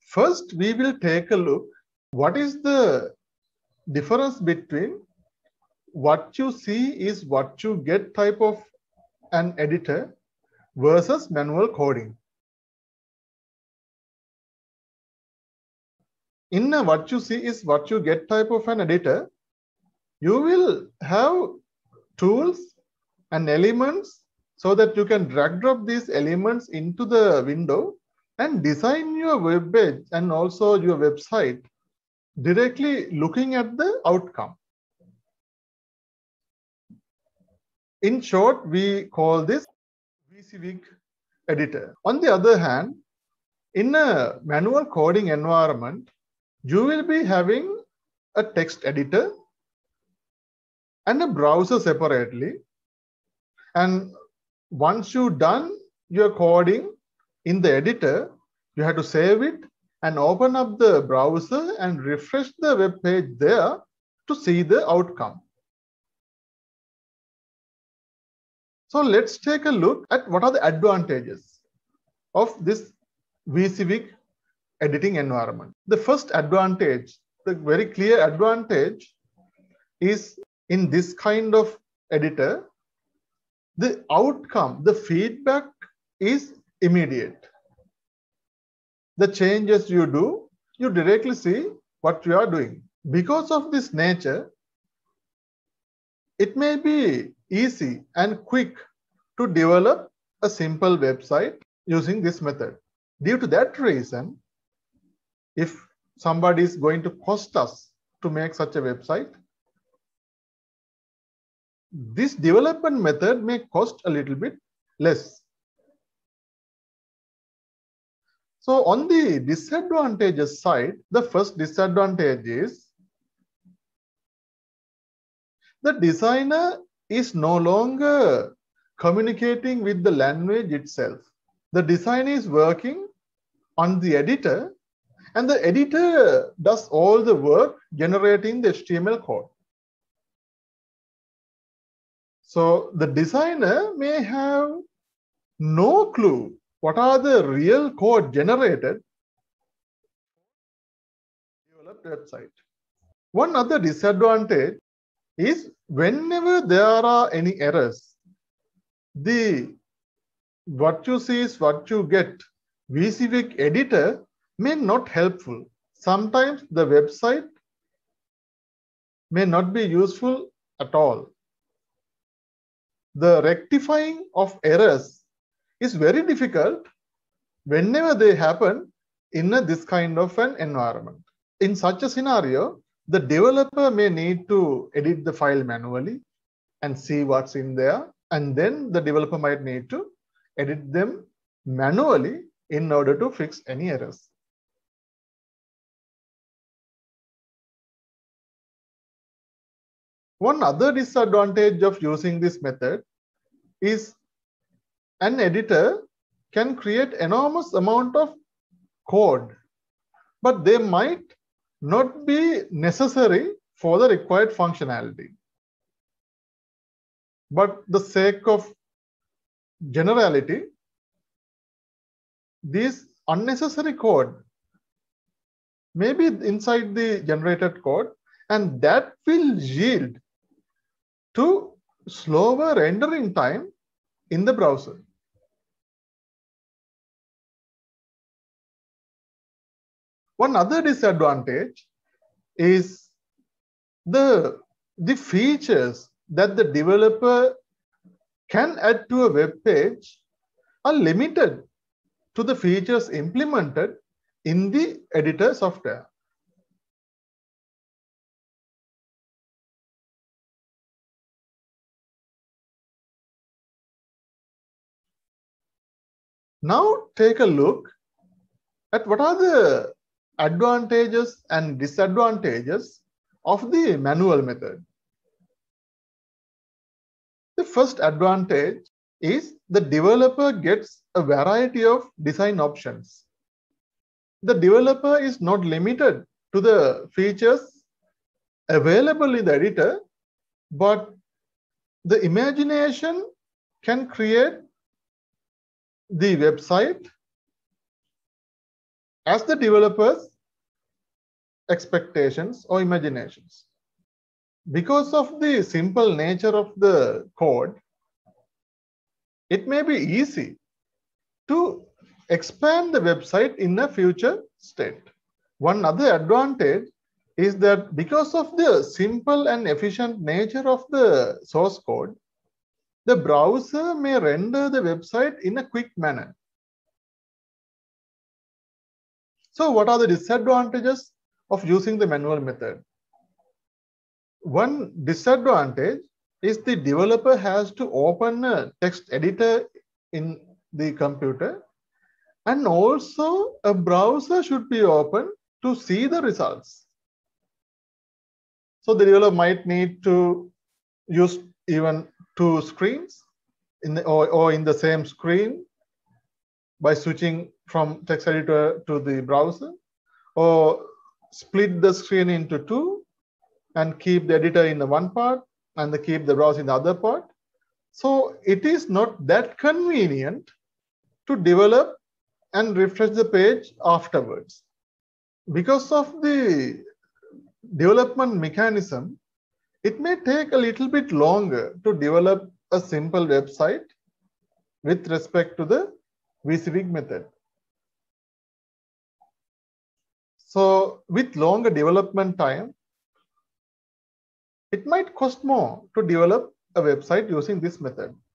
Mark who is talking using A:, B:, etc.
A: First, we will take a look what is the difference between what you see is what you get type of an editor versus manual coding. In a what you see is what you get type of an editor, you will have tools and elements so that you can drag drop these elements into the window and design your web page and also your website directly looking at the outcome. In short, we call this WYSIWYG editor. On the other hand, in a manual coding environment, you will be having a text editor and a browser separately. And once you've done your coding in the editor, you have to save it and open up the browser and refresh the web page there to see the outcome. So let's take a look at what are the advantages of this WYSIWYG editing environment. The first advantage, the very clear advantage, is in this kind of editor, the outcome, the feedback is immediate. The changes you do, you directly see what you are doing. Because of this nature, it may be easy and quick to develop a simple website using this method. Due to that reason, if somebody is going to cost us to make such a website, this development method may cost a little bit less. So on the disadvantages side, the first disadvantage is the designer is no longer communicating with the language itself. The design is working on the editor, and the editor does all the work generating the HTML code. So the designer may have no clue what are the real code generated developed website. One other disadvantage is whenever there are any errors, the what you see is what you get. WYSIWYG editor may not helpful. Sometimes the website may not be useful at all. The rectifying of errors is very difficult whenever they happen in this kind of an environment. In such a scenario, the developer may need to edit the file manually and see what's in there, and then the developer might need to edit them manually in order to fix any errors. One other disadvantage of using this method is an editor can create enormous amount of code, but they might not be necessary for the required functionality. But the sake of generality, this unnecessary code may be inside the generated code, and that will yield to slower rendering time in the browser. One other disadvantage is the features that the developer can add to a web page are limited to the features implemented in the editor software. Now take a look at what are the advantages and disadvantages of the manual method. The first advantage is the developer gets a variety of design options. The developer is not limited to the features available in the editor, but the imagination can create the website as the developer's expectations or imaginations. Because of the simple nature of the code, it may be easy to expand the website in a future state. One other advantage is that because of the simple and efficient nature of the source code, the browser may render the website in a quick manner. So what are the disadvantages of using the manual method? One disadvantage is the developer has to open a text editor in the computer, and also a browser should be open to see the results. So the developer might need to use even two screens or in the same screen by switching from text editor to the browser, or split the screen into two and keep the editor in the one part and keep the browser in the other part. So it is not that convenient to develop and refresh the page afterwards. Because of the development mechanism, it may take a little bit longer to develop a simple website with respect to the VCVig method. So with longer development time, it might cost more to develop a website using this method.